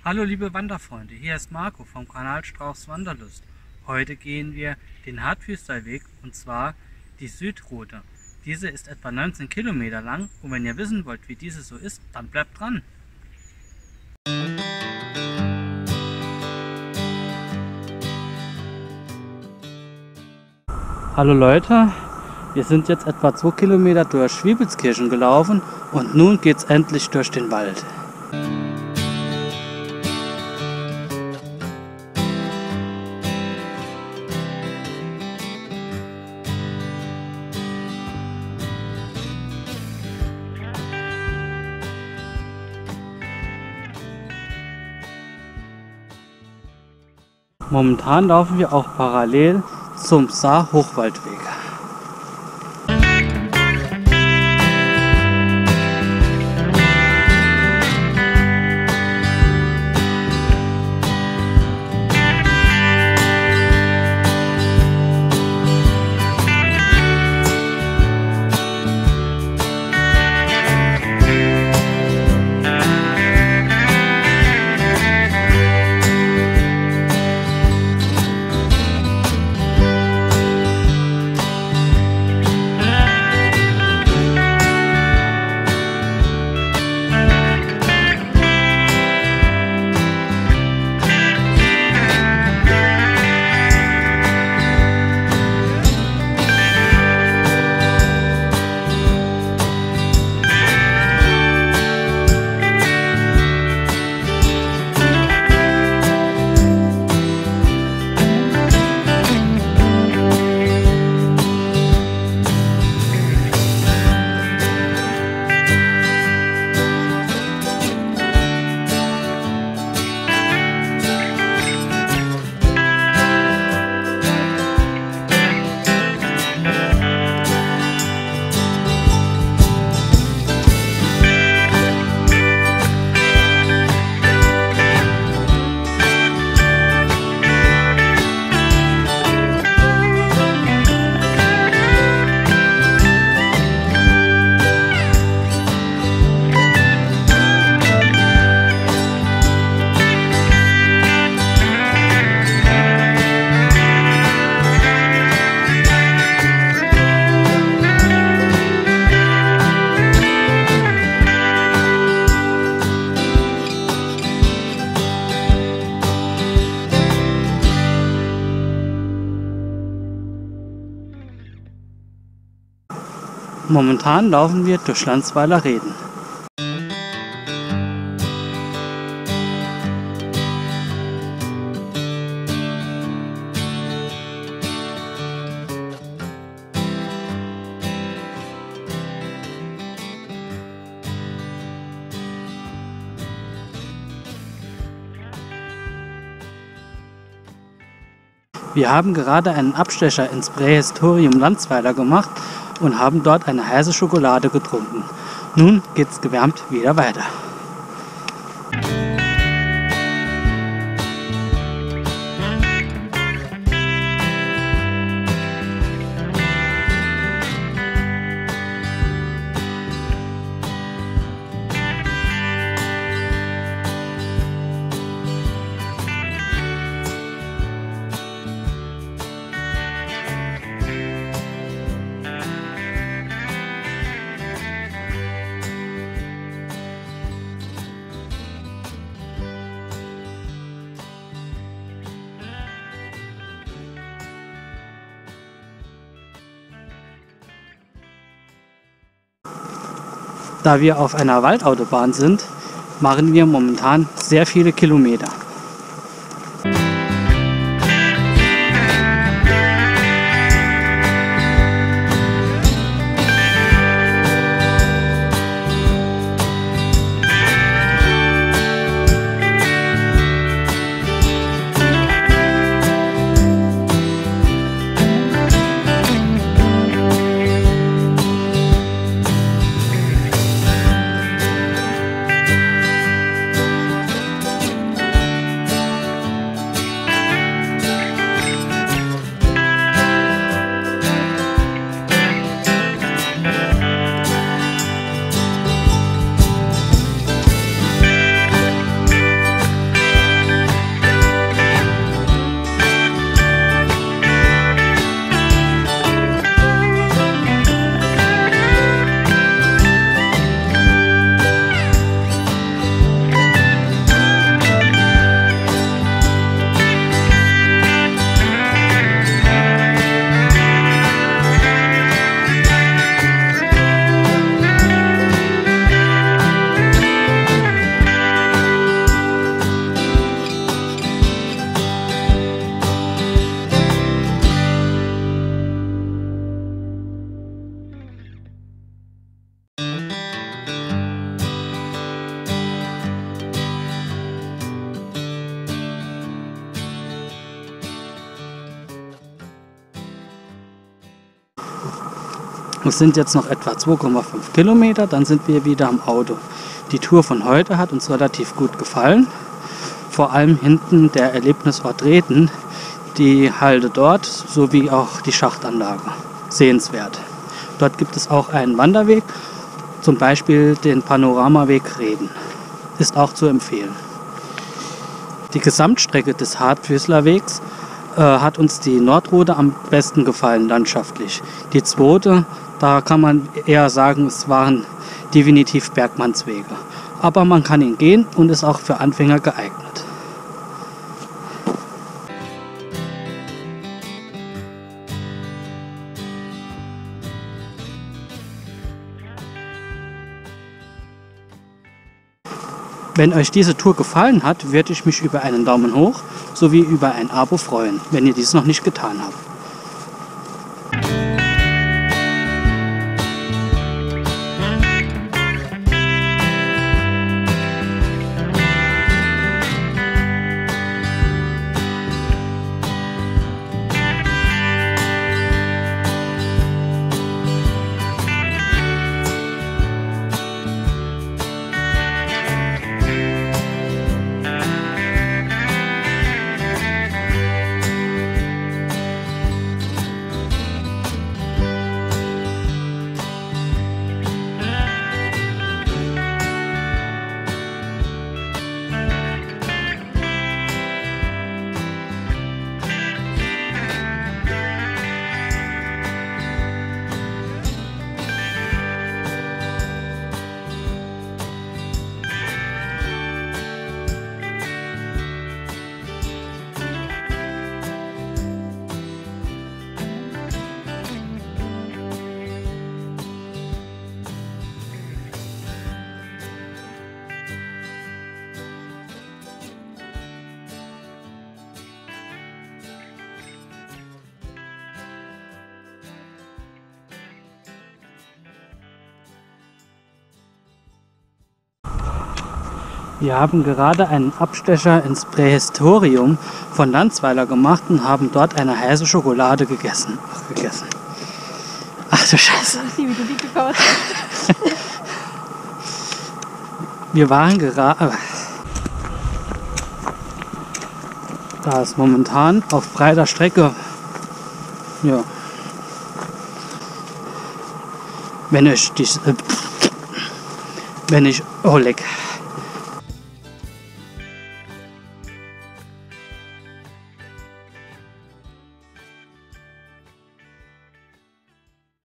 Hallo liebe Wanderfreunde, hier ist Marco vom Kanal Strauchs Wanderlust. Heute gehen wir den Hartfüßerweg und zwar die Südroute. Diese ist etwa 19 Kilometer lang und wenn ihr wissen wollt, wie diese so ist, dann bleibt dran. Hallo Leute, wir sind jetzt etwa 2 Kilometer durch Schwiebelskirchen gelaufen und nun geht's endlich durch den Wald. Momentan laufen wir auch parallel zum Saar-Hochwaldweg. Momentan laufen wir durch Landsweiler Reden. Wir haben gerade einen Abstecher ins Prähistorium Landsweiler gemacht und haben dort eine heiße Schokolade getrunken. Nun geht's gewärmt wieder weiter. Da wir auf einer Waldautobahn sind, machen wir momentan sehr viele Kilometer. Es sind jetzt noch etwa 2,5 Kilometer, dann sind wir wieder am Auto. Die Tour von heute hat uns relativ gut gefallen. Vor allem hinten der Erlebnisort Reden, die Halde dort, sowie auch die Schachtanlage. Sehenswert. Dort gibt es auch einen Wanderweg, zum Beispiel den Panoramaweg Reden. Ist auch zu empfehlen. Die Gesamtstrecke des Hartfüßlerwegs hat uns die Nordrute am besten gefallen landschaftlich. Die zweite, da kann man eher sagen, es waren definitiv Bergmannswege. Aber man kann ihn gehen und ist auch für Anfänger geeignet. Wenn euch diese Tour gefallen hat, würde ich mich über einen Daumen hoch sowie über ein Abo freuen, wenn ihr dies noch nicht getan habt. Wir haben gerade einen Abstecher ins Prähistorium von Landsweiler gemacht und haben dort eine heiße Schokolade gegessen. Ach du Scheiße. Ich sehe, wie du die gekaut hast. Wir waren gerade... Da ist momentan auf breiter Strecke... Ja. Oh leck.